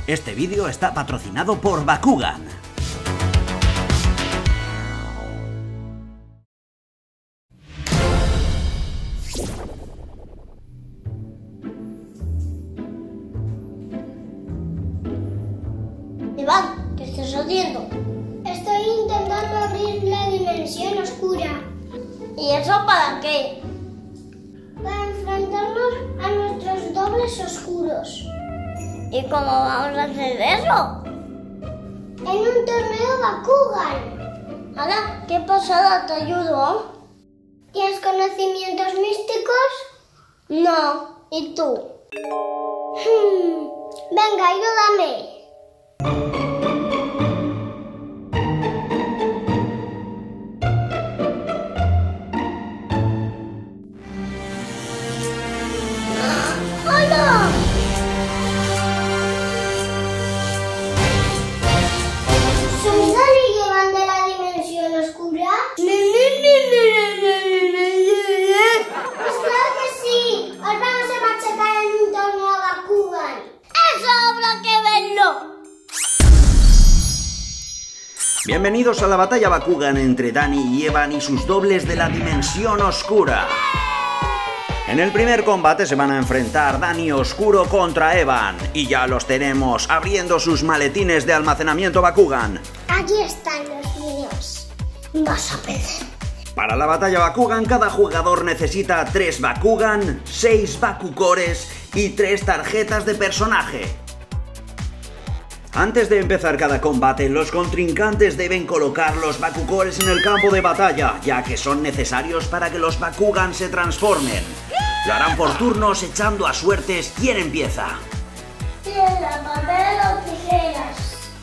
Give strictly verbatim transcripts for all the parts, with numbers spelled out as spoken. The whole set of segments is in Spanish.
Este vídeo está patrocinado por Bakugan. Iván, ¿qué estás haciendo? Estoy intentando abrir la dimensión oscura. ¿Y eso para qué? Para enfrentarnos a nuestros dobles oscuros. ¿Y cómo vamos a hacer eso? En un torneo Bakugan. Ahora, ¿qué pasada? ¿Te ayudo? ¿Tienes conocimientos místicos? No. ¿Y tú? Hmm. Venga, ayúdame. ¡Hola! ¿Sois Dani y Iván de la dimensión oscura? Pues claro que sí. Os vamos a machacar en un torneo Bakugan. ¡Eso habrá que verlo! Bienvenidos a la batalla Bakugan entre Dani y Evan y sus dobles de la dimensión oscura. En el primer combate se van a enfrentar Dani Oscuro contra Evan, y ya los tenemos abriendo sus maletines de almacenamiento Bakugan. Aquí están los míos. Vas a perder. Para la batalla Bakugan, cada jugador necesita tres Bakugan, seis Bakukores y tres tarjetas de personaje. Antes de empezar cada combate, los contrincantes deben colocar los Bakukores en el campo de batalla, ya que son necesarios para que los Bakugan se transformen. Lo harán por turnos echando a suertes quién empieza. Piedra, papel o tijeras.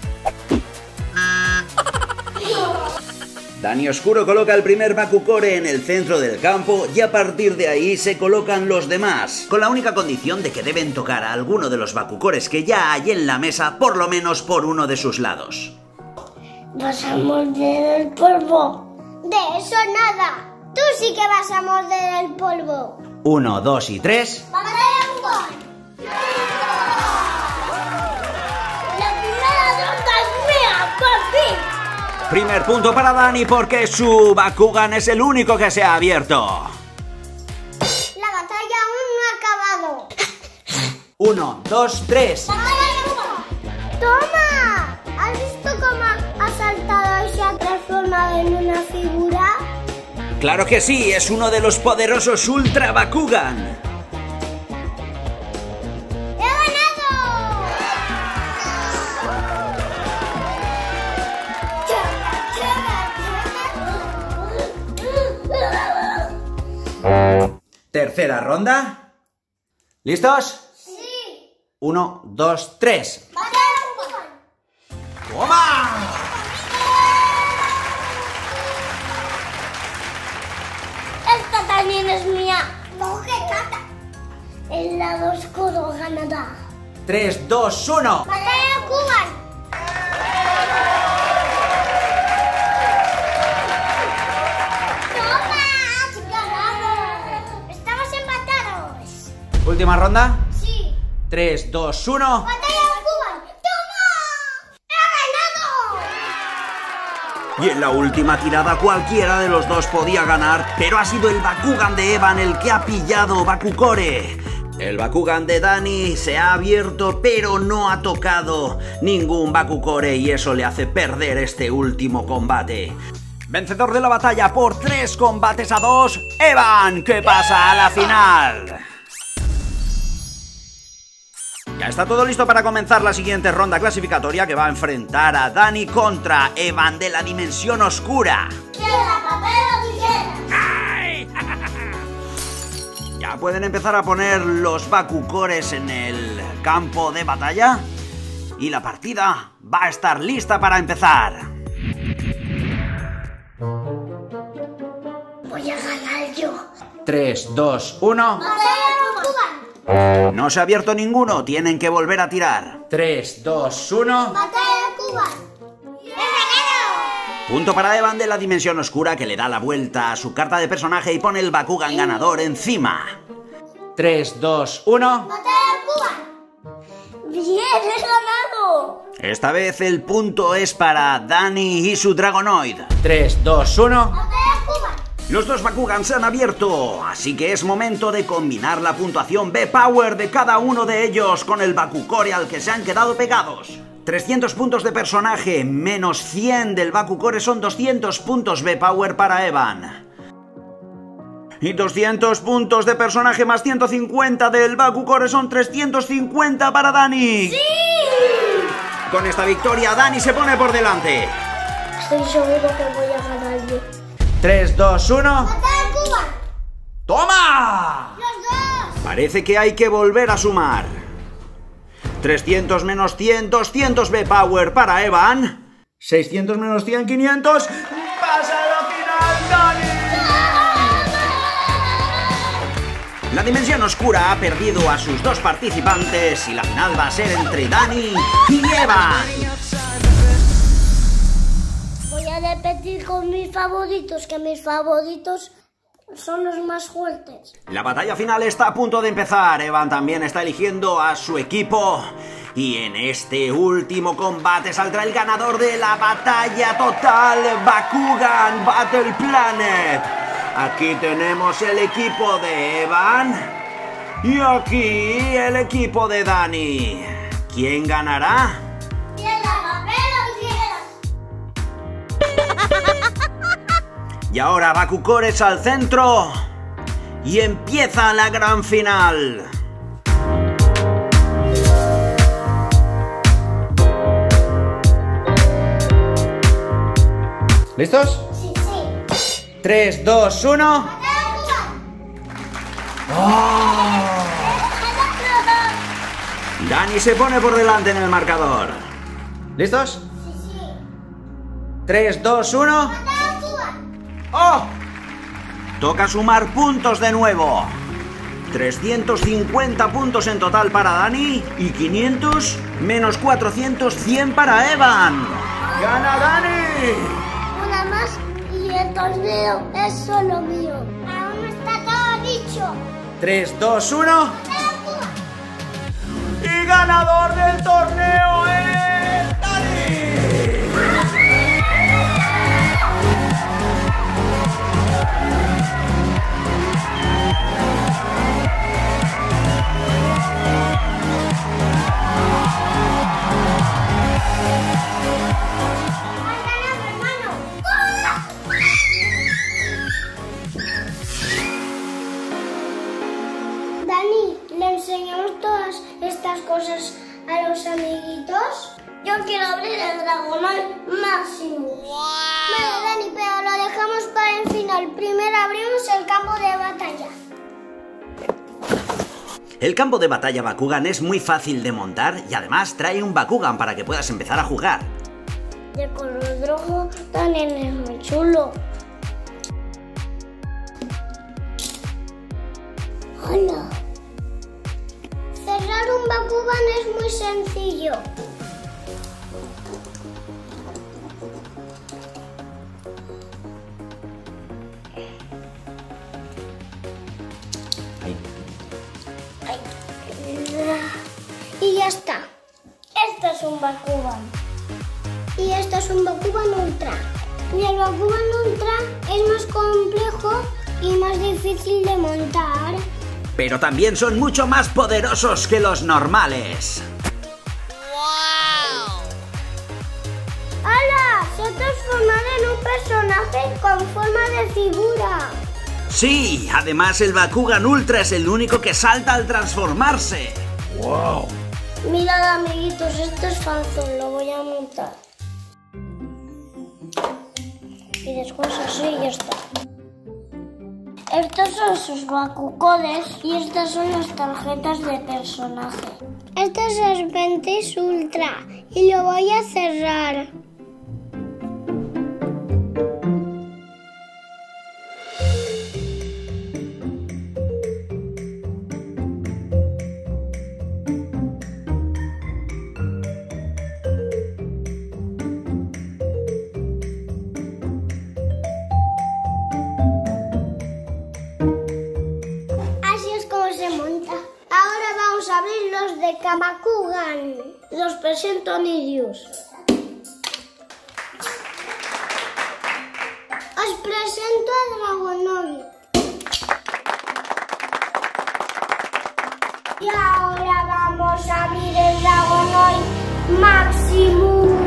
Dani Oscuro coloca el primer Bakukore en el centro del campo y a partir de ahí se colocan los demás, con la única condición de que deben tocar a alguno de los Bakukores que ya hay en la mesa, por lo menos por uno de sus lados. ¿Vas a morder el polvo? De eso nada. Tú sí que vas a morder el polvo. Uno, dos y tres. ¡Batalla Bakugan! ¡La primera ronda es mía, por fin! Primer punto para Dani porque su Bakugan es el único que se ha abierto. La batalla aún no ha acabado. Uno, dos, tres. ¡Toma! ¿Has visto cómo ha saltado y se ha transformado en una figura? Claro que sí, es uno de los poderosos Ultra Bakugan. ¡He ganado! Tercera ronda. ¿Listos? Sí. Uno, dos, tres. ¡Batalla Bakugan! ¡Toma! ¡Esta también es mía! ¡Coge cata! El lado oscuro ganará. Tres, dos, uno. ¡Batalla Bakugan! ¡Toma! ¡Has ganado! ¡Estamos empatados! Última ronda. Sí. Tres, dos, uno. ¡Batalla Bakugan! ¡Toma! ¡He ganado! Y en la última tirada cualquiera de los dos podía ganar, pero ha sido el Bakugan de Evan el que ha pillado Bakukore. El Bakugan de Dani se ha abierto, pero no ha tocado ningún Bakukore y eso le hace perder este último combate. Vencedor de la batalla por tres combates a dos, Evan, que pasa a la final. Ya está todo listo para comenzar la siguiente ronda clasificatoria que va a enfrentar a Dani contra Evan de la dimensión oscura. ¡Piedra, papel o tijeras! ¡Ay! Ya pueden empezar a poner los Bakukores en el campo de batalla y la partida va a estar lista para empezar. Voy a ganar yo. tres, dos, uno. ¡Batalla Bakugan! No se ha abierto ninguno, tienen que volver a tirar. tres, dos, uno. ¡Batalla Bakugan! ¡He ganado! Punto para Evan de la dimensión oscura que le da la vuelta a su carta de personaje y pone el Bakugan ganador encima. tres, dos, uno. ¡Batalla Bakugan! ¡Bien! ¡Bien, he ganado! Esta vez el punto es para Dani y su Dragonoid. tres, dos, uno. Los dos Bakugan se han abierto, así que es momento de combinar la puntuación B-Power de cada uno de ellos con el Bakucore al que se han quedado pegados. trescientos puntos de personaje menos cien del Bakucore son doscientos puntos B-Power para Evan. Y doscientos puntos de personaje más ciento cincuenta del Bakucore son trescientos cincuenta para Dani. ¡Sí! Con esta victoria Dani se pone por delante. Estoy seguro que voy a ganar yo. tres, dos, uno. Cuba. ¡Toma! Los dos. Parece que hay que volver a sumar. trescientos menos cien, doscientos B-Power para Evan. seiscientos menos cien, quinientos. ¡Pasa a la final, Dani! La Dimensión Oscura ha perdido a sus dos participantes y la final va a ser entre Dani y Evan. Voy a repetir con mis favoritos, que mis favoritos son los más fuertes. La batalla final está a punto de empezar. Evan también está eligiendo a su equipo. Y en este último combate saldrá el ganador de la batalla total, Bakugan Battle Planet. Aquí tenemos el equipo de Evan y aquí el equipo de Dani. ¿Quién ganará? Piedra, papel o tijeras. Y ahora Bakukores al centro y empieza la gran final. ¿Listos? Sí, sí. tres, dos, uno. Dani se pone por delante en el marcador. ¿Listos? Sí, sí. tres, dos, uno. ¡Oh! Toca sumar puntos de nuevo. trescientos cincuenta puntos en total para Dani y quinientos menos cuatrocientos, cien para Evan. ¡Gana Dani! Una más y el torneo es solo mío. Aún no está todo dicho. tres, dos, uno. Y ganador del torneo es Dani. Dani, ¿le enseñamos todas estas cosas a los amiguitos? Yo quiero abrir el Dragonoid máximo. Vale, Dani, pero lo dejamos para el final. Primero abrimos el campo de batalla. El campo de batalla Bakugan es muy fácil de montar y además trae un Bakugan para que puedas empezar a jugar. Y el color rojo también es muy chulo. Hola. Cerrar un Bakugan es muy sencillo. Ahí. Y ya está. Este es un Bakugan. Y esto es un Bakugan Ultra. Y el Bakugan Ultra es más complejo y más difícil de montar. Pero también son mucho más poderosos que los normales. ¡Hala! Se ha transformado en un personaje con forma de figura. Sí, además el Bakugan Ultra es el único que salta al transformarse. ¡Wow! Mirad, amiguitos, esto es Fanzone, lo voy a montar. Y después así y ya está. Estos son sus Bakucodes y estas son las tarjetas de personaje. Este es el Ventis Ultra y lo voy a cerrar. Así es como se monta. Ahora vamos a abrir los de Kamakugan. los presento a Nidius. Os presento a Dragonoid. Y ahora vamos a abrir el Dragonoid Maximus.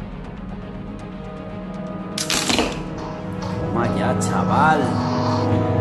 Toma ya, chaval.